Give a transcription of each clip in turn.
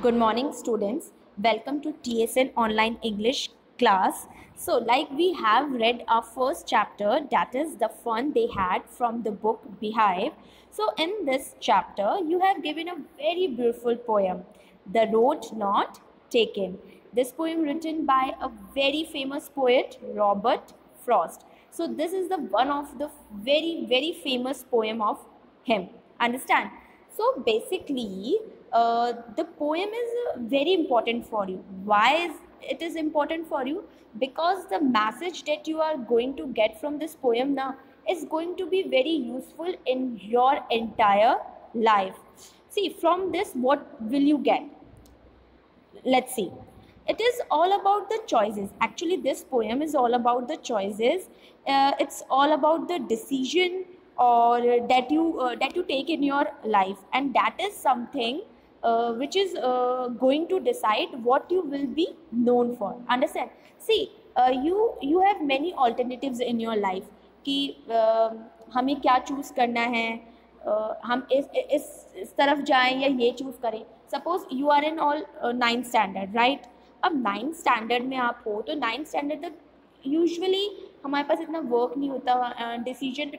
Good morning, students. Welcome to TSN Online English class. So, like we have read our first chapter, that is the fun they had from the book Beehive. So, in this chapter, you have given a very beautiful poem, The Road Not Taken. This poem written by a very famous poet, Robert Frost. So, this is the one of the very famous poem of him. Understand? So basically, the poem is very important for you. Why is it is important for you? Because the message that you are going to get from this poem now is going to be very useful in your entire life. See, from this, what will you get? Let's see. It is all about the choices. Actually, this poem is all about the choices. It's all about the decision or that you take in your life, and that is something which is going to decide what you will be known for. Understand? See, you have many alternatives in your life कि हमें क्या choose करना है, हम इस तरफ जाएं या ये चूज़ करें. Suppose you are in all 9th standard, right. अब 9th स्टैंडर्ड में आप हो तो 9th स्टैंडर्ड तक यूजुअली हमारे पास इतना वर्क नहीं होता. Decision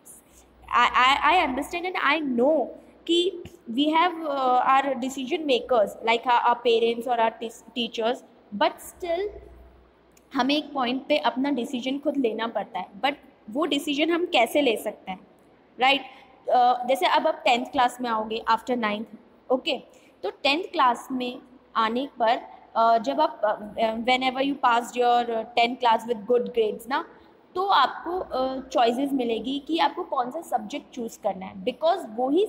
I understand and I know कि we have our decision makers like our parents or our teachers, but still हमें एक पॉइंट पे अपना डिसीजन खुद लेना पड़ता है. बट वो डिसीजन हम कैसे ले सकते हैं, राइट. जैसे अब आप 10th क्लास में आओगे आफ्टर 9th, ओके. तो 10th क्लास में आने पर जब आप whenever you pass your 10th class with good grades ना, तो आपको चॉइसेस मिलेगी कि आपको कौन सा सब्जेक्ट चूज़ करना है. बिकॉज वही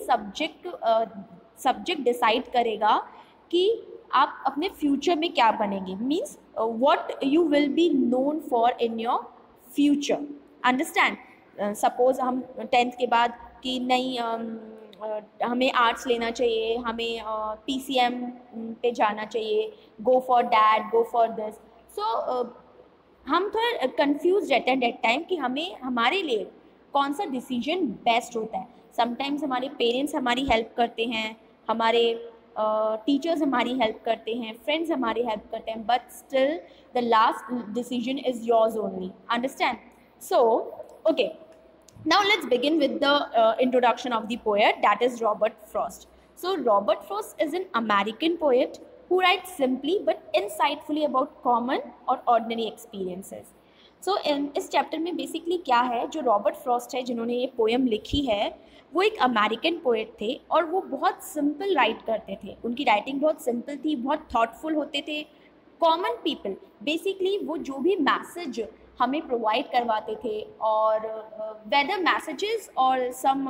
सब्जेक्ट डिसाइड करेगा कि आप अपने फ्यूचर में क्या बनेंगे. Means what you will be known for in your future. Understand? Suppose हम 10th के बाद कि नहीं हमें आर्ट्स लेना चाहिए, हमें PCM पे जाना चाहिए, go for that, go for this. So हम थोड़ा कंफ्यूज रहते हैं डेट टाइम कि हमें हमारे लिए कौन सा डिसीजन बेस्ट होता है. समटाइम्स हमारे पेरेंट्स हमारी हेल्प करते हैं, हमारे टीचर्स हमारी हेल्प करते हैं, फ्रेंड्स हमारी हेल्प करते हैं, but still the last decision is yours only. Understand? So okay, now let's begin with the introduction of the poet, that is Robert Frost. So Robert Frost is an American poet who writes simply but insightfully about common or ordinary experiences. So इस chapter में basically क्या है, जो Robert Frost है जिन्होंने ये poem लिखी है, वो एक अमेरिकन पोएट थे और वो बहुत सिंपल राइट करते थे. उनकी राइटिंग बहुत सिंपल थी, बहुत थॉटफुल होते थे. कॉमन पीपल, बेसिकली वो जो भी मैसेज हमें प्रोवाइड करवाते थे, और वेदर मैसेजेस और सम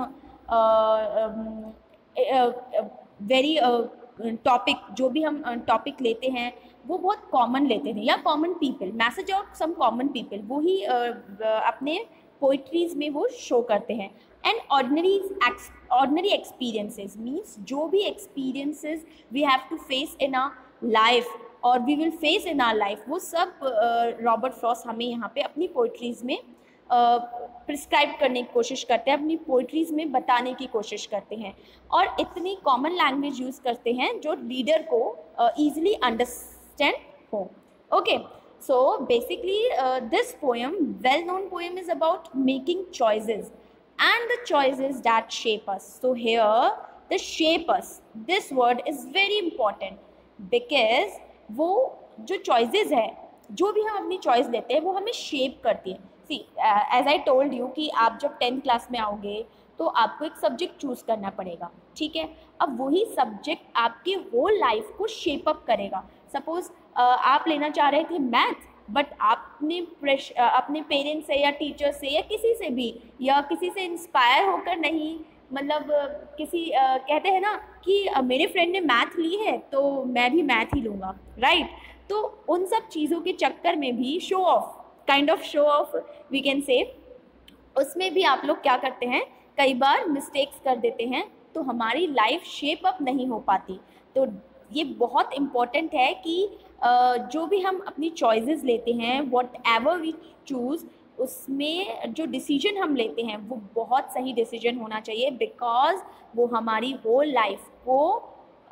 वेरी टॉपिक, जो भी हम टॉपिक लेते हैं वो बहुत कॉमन लेते थे, या कॉमन पीपल, मैसेज और सम कॉमन पीपल, वो ही अपने पोइट्रीज में वो शो करते हैं. एंड ऑर्डिनरी एक्सपीरियंसेस मीन्स जो भी experiences we have to face in our life और we will face in our life, वो सब रॉबर्ट फ्रॉस्ट हमें यहाँ पे अपनी पोइट्रीज में प्रिस्क्राइब करने की कोशिश करते हैं, अपनी पोइट्रीज में बताने की कोशिश करते हैं, और इतनी कॉमन लैंग्वेज यूज़ करते हैं जो रीडर को ईजिली अंडरस्टैंड हो. Okay, so basically this poem, well known poem, is about making choices and the choices that shape us. So here the shape us, this word is very important because वो जो choices है, जो भी हम अपनी choice लेते हैं वो हमें shape करती है. See, as I told you कि आप जब 10th क्लास में आओगे तो आपको एक सब्जेक्ट चूज़ करना पड़ेगा, ठीक है. अब वही सब्जेक्ट आपके होल लाइफ को शेप अप करेगा. सपोज आप लेना चाह रहे थे मैथ, बट आपने अपने पेरेंट्स से या टीचर से या किसी से भी, या किसी से इंस्पायर होकर नहीं, मतलब किसी कहते हैं ना कि मेरे फ्रेंड ने मैथ ली है तो मैं भी मैथ ही लूँगा, राइट. तो उन सब चीज़ों के चक्कर में भी show off, kind of show off we can say, उसमें भी आप लोग क्या करते हैं, कई बार मिस्टेक्स कर देते हैं, तो हमारी लाइफ शेप अप नहीं हो पाती. तो ये बहुत इम्पॉर्टेंट है कि जो भी हम अपनी चॉइसेस लेते हैं, वॉट एवर वी चूज़, उसमें जो डिसीजन हम लेते हैं वो बहुत सही डिसीजन होना चाहिए, बिकॉज वो हमारी होल लाइफ को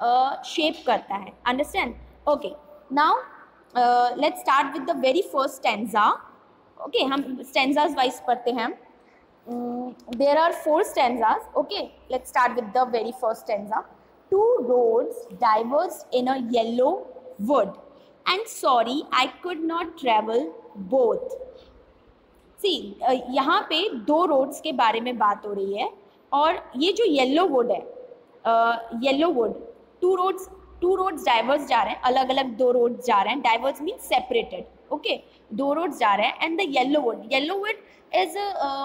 शेप करता है. Understand? Okay, now let's start with the very first stanza. Okay, हम स्टैंजाज वाइज पढ़ते हैं. There are 4 stanzas. Okay, let's start with the very first stanza. Two roads diverged in a yellow wood, and sorry I could not travel both. See, यहाँ पे 2 roads के बारे में बात हो रही है, और ये जो येलो वुड है, yellow wood, two roads diverse जा रहे हैं, अलग अलग 2 रोड्स जा रहे हैं. Diverse means separated. Okay, 2 roads जा रहे हैं. And the yellow wood is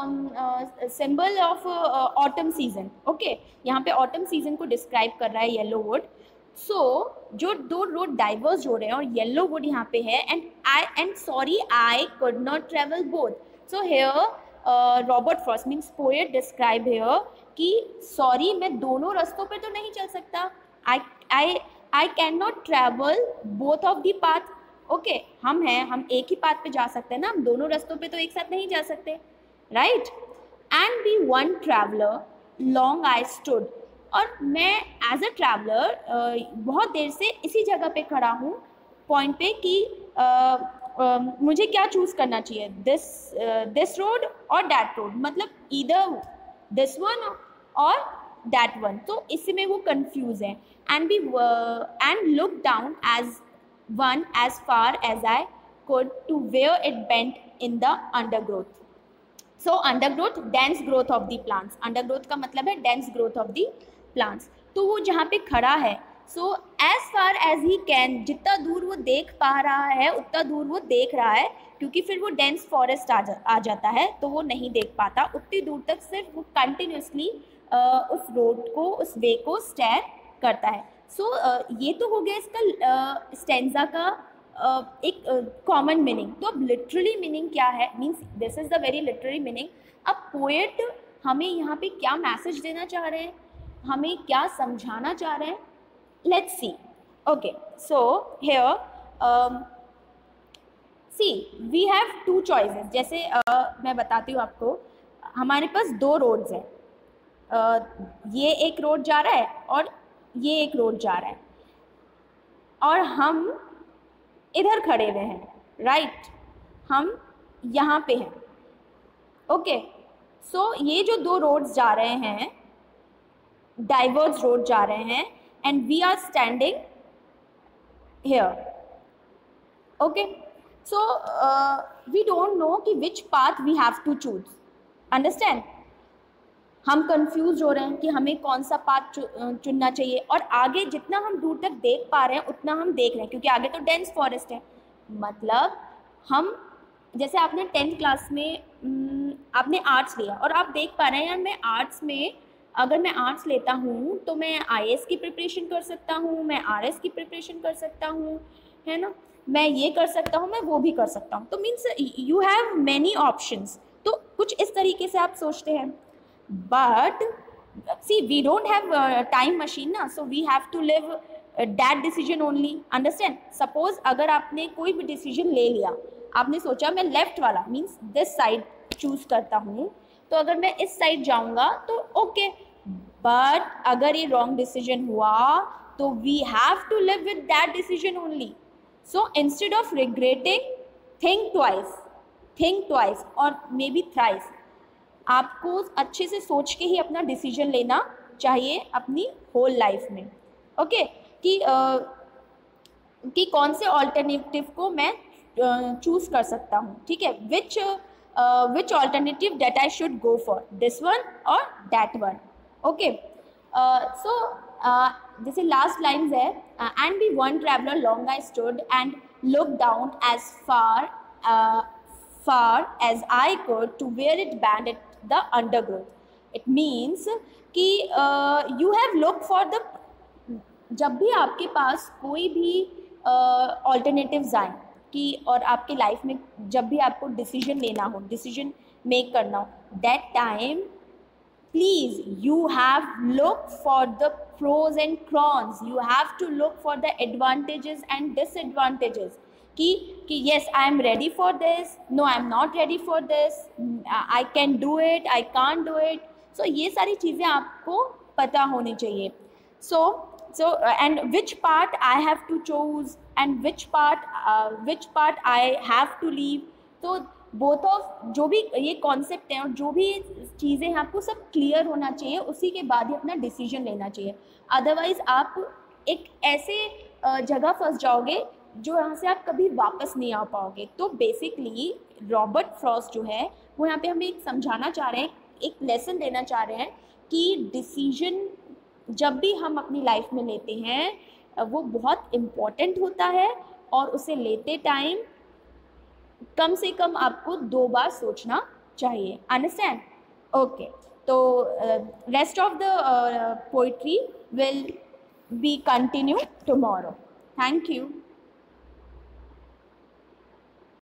symbol of autumn season. Okay, यहाँ पे ऑटम सीजन को डिस्क्राइब कर रहा है येलो वुड. सो जो 2 रोड डाइवर्स हो रहे हैं और येलो वुड यहाँ पे है. And sorry I could not travel both. So here Robert Frost means poet describe here कि सॉरी मैं दोनों रास्तों पे तो नहीं चल सकता. I can not travel both of the path. Okay, हम एक ही पाथ पे जा सकते हैं ना, हम दोनों रास्तों पे तो एक साथ नहीं जा सकते, right? And be one traveller long I stood. और मैं एज अ ट्रैवलर बहुत देर से इसी जगह पे खड़ा हूँ, पॉइंट पे कि मुझे क्या चूज़ करना चाहिए, दिस रोड और दैट रोड, मतलब ईदर दिस वन और दैट वन. तो इसमें वो कंफ्यूज है. And look down as one as far as I could to where it bent in the undergrowth. So undergrowth, dense growth of the plants. Undergrowth का मतलब है dense growth of the plants. तो वो जहाँ पे खड़ा है, so as far as he can, जितना दूर वो देख पा रहा है उतना दूर वो देख रहा है, क्योंकि फिर वो dense forest आ जाता है तो वो नहीं देख पाता. उतनी दूर तक सिर्फ वो कंटिन्यूसली उस रोड को, उस वे को स्टेयर करता है. सो ये तो हो गया इसका स्टेंजा का एक कॉमन मीनिंग. तो अब लिटरली मीनिंग क्या है, means this is the very literally meaning. अब पोएट हमें यहाँ पे क्या मैसेज देना चाह रहे हैं, हमें क्या समझाना चाह रहे हैं, let's see. Okay, so here see we have 2 choices. जैसे मैं बताती हूँ आपको, हमारे पास 2 रोड्स हैं. ये एक रोड जा रहा है और ये एक रोड जा रहा है, और हम इधर खड़े हुए हैं, राइट? हम यहाँ पे हैं. ओके, सो ये जो 2 रोड्स जा रहे हैं, डाइवर्स रोड जा रहे हैं, and we are standing here. Okay, so we don't know कि which path we have to choose. Understand? हम कंफ्यूज हो रहे हैं कि हमें कौन सा पाथ चुनना चाहिए. और आगे जितना हम दूर तक देख पा रहे हैं उतना हम देख रहे हैं, क्योंकि आगे तो डेंस फॉरेस्ट है. मतलब हम, जैसे आपने 10th क्लास में आपने आर्ट्स लिया और आप देख पा रहे हैं, यार मैं आर्ट्स में, अगर मैं आर्ट्स लेता हूँ तो मैं IAS की प्रिपरेशन कर सकता हूँ, मैं RS की प्रिपरेशन कर सकता हूँ, है ना, मैं ये कर सकता हूँ, मैं वो भी कर सकता हूँ. तो means you have many options. तो कुछ इस तरीके से आप सोचते हैं. But see, we don't have a time machine ना, so we have to live that decision only. Understand? Suppose अगर आपने कोई भी decision ले लिया, आपने सोचा मैं लेफ्ट वाला मीन्स दिस साइड चूज करता हूँ, तो अगर मैं इस साइड जाऊँगा तो ओके. बट अगर ये रॉन्ग डिसीजन हुआ तो we have to live with that decision only. So instead of regretting, think twice और मे बी थ्राइस. आपको अच्छे से सोच के ही अपना डिसीजन लेना चाहिए अपनी होल लाइफ में. ओके, कि कौन से ऑल्टरनेटिव को मैं चूज़ कर सकता हूँ. ठीक है, which alternative that I should go for, this one और दैट वन. ओके, सो जैसे लास्ट लाइन्स है, and be one traveller long I stood and look down as far as I could to where it banded the undergrowth. It means कि you have looked for the, जब भी आपके पास कोई भी alternatives आए कि, और आपके लाइफ में जब भी आपको डिसीजन लेना हो, डिसीजन मेक करना हो, that time please you have looked for the pros and cons. You have to look for the advantages and disadvantages. कि yes I am ready for this, no I am not ready for this, I can do it, I can't do it. So ये सारी चीज़ें आपको पता होनी चाहिए. So so and which part I have to choose and which part I have to leave. तो both of जो भी ये कॉन्सेप्ट है और जो भी चीज़ें हैं आपको सब क्लियर होना चाहिए, उसी के बाद ही अपना डिसीजन लेना चाहिए। अदरवाइज आप एक ऐसे जगह फंस जाओगे जो यहाँ से आप कभी वापस नहीं आ पाओगे। तो बेसिकली रॉबर्ट फ्रॉस्ट जो है वो यहाँ पे हमें एक समझाना चाह रहे हैं, एक लेसन देना चाह रहे हैं कि डिसीजन जब भी हम अपनी लाइफ में लेते हैं वो बहुत इम्पॉर्टेंट होता है, और उसे लेते टाइम कम से कम आपको 2 बार सोचना चाहिए। अंडरस्टैंड? ओके, तो rest of the poetry will be continue tomorrow. Thank you.